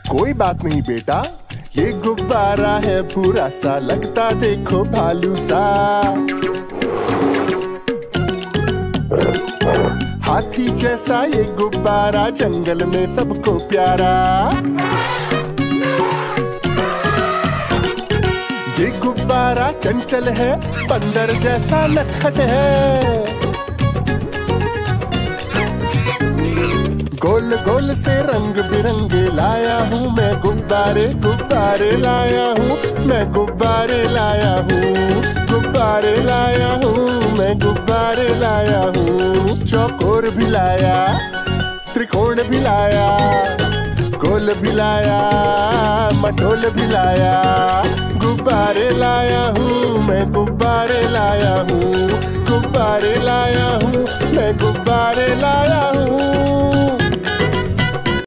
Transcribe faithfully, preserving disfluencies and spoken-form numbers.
कोई बात नहीं बेटा, ये गुब्बारा है पूरा सा, लगता देखो भालू सा। हाथी जैसा ये गुब्बारा, जंगल में सबको प्यारा। ये गुब्बारा चंचल है, बंदर जैसा नटखट है। गोल गोल से रंग बिरंगे लाया हूँ मैं गुब्बारे, गुब्बारे लाया हूँ मैं, गुब्बारे लाया हूँ, गुब्बारे लाया हूँ मैं, गुब्बारे लाया हूँ। चौकोर भी लाया, त्रिकोण भी लाया, गोल भी लाया, मटोल भी लाया। गुब्बारे लाया हूँ मैं, गुब्बारे लाया हूँ, गुब्बारे लाया हूँ मैं, गुब्बारे लाया हूँ।